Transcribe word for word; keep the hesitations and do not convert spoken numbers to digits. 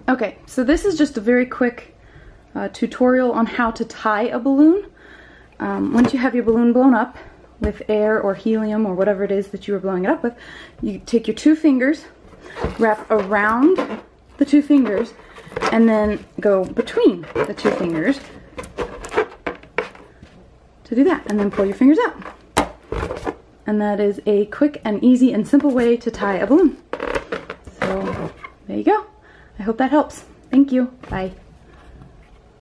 Okay, so this is just a very quick uh, tutorial on how to tie a balloon. Um, once you have your balloon blown up with air or helium or whatever it is that you are blowing it up with, you take your two fingers, wrap around the two fingers, and then go between the two fingers to do that, and then pull your fingers out. And that is a quick and easy and simple way to tie a balloon. So there you go. I hope that helps. Thank you. Bye.